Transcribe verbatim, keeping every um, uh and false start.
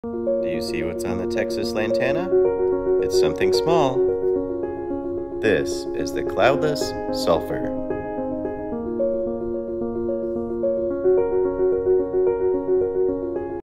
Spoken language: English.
Do you see what's on the Texas Lantana? It's something small. This is the Cloudless Sulfur.